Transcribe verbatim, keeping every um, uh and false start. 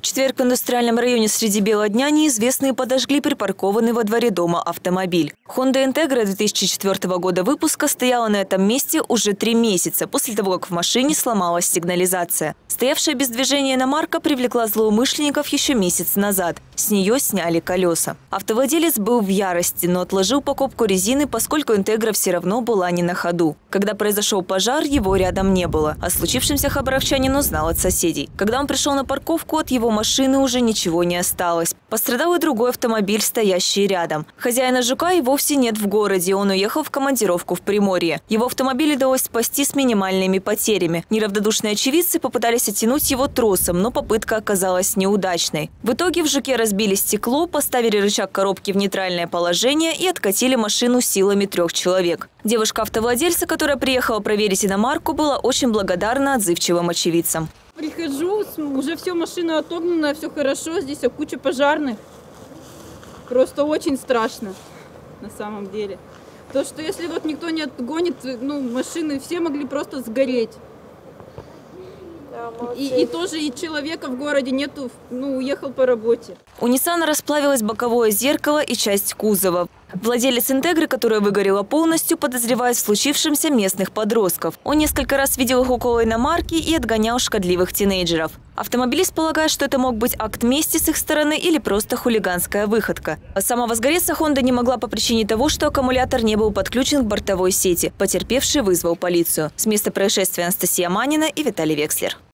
четверг в индустриальном районе среди бела дня неизвестные подожгли припаркованный во дворе дома автомобиль. Honda Integra две тысячи четвёртого года выпуска стояла на этом месте уже три месяца после того, как в машине сломалась сигнализация. Стоявшая без движения иномарка привлекла злоумышленников еще месяц назад. С нее сняли колеса. Автовладелец был в ярости, но отложил покупку резины, поскольку Integra все равно была не на ходу. Когда произошел пожар, его рядом не было. О случившемся хабаровчанин узнал от соседей. Когда он пришел на парковку, от его машины уже ничего не осталось. Пострадал и другой автомобиль, стоящий рядом. Хозяина «Жука» и вовсе нет в городе. Он уехал в командировку в Приморье. Его автомобиль удалось спасти с минимальными потерями. Неравнодушные очевидцы попытались оттянуть его тросом, но попытка оказалась неудачной. В итоге в «Жуке» разбили стекло, поставили рычаг коробки в нейтральное положение и откатили машину силами трех человек. Девушка-автовладельца, которая приехала проверить иномарку, была очень благодарна отзывчивым очевидцам. Прихожу, уже все, машина отогнана, все хорошо, здесь куча пожарных. Просто очень страшно на самом деле. То, что если вот никто не отгонит, ну, машины все могли просто сгореть. И, и тоже и человека в городе нету, ну, уехал по работе. У Ниссана расплавилось боковое зеркало и часть кузова. Владелец «Интегры», которая выгорела полностью, подозревает в случившемся местных подростков. Он несколько раз видел их около иномарки и отгонял шкодливых тинейджеров. Автомобилист полагает, что это мог быть акт мести с их стороны или просто хулиганская выходка. Самовозгореться «Хонда» не могла по причине того, что аккумулятор не был подключен к бортовой сети. Потерпевший вызвал полицию. С места происшествия Анастасия Манина и Виталий Векслер.